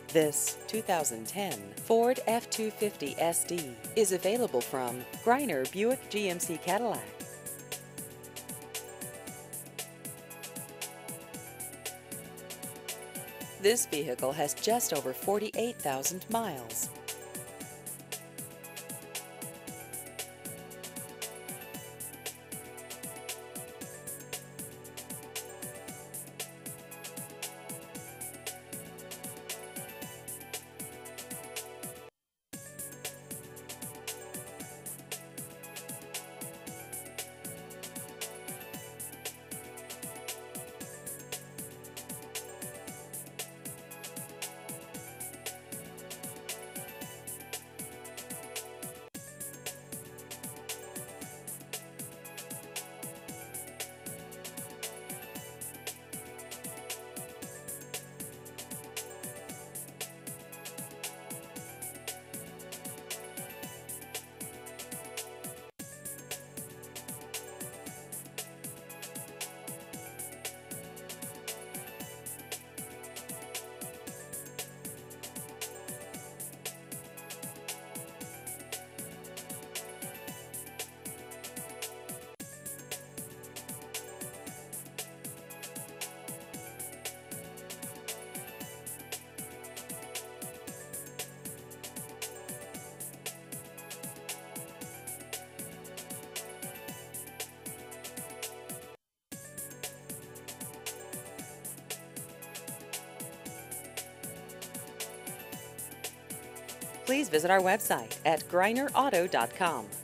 This 2010 Ford F-250 SD is available from Greiner Buick GMC Cadillac. This vehicle has just over 48,000 miles. Please visit our website at GreinerAuto.com.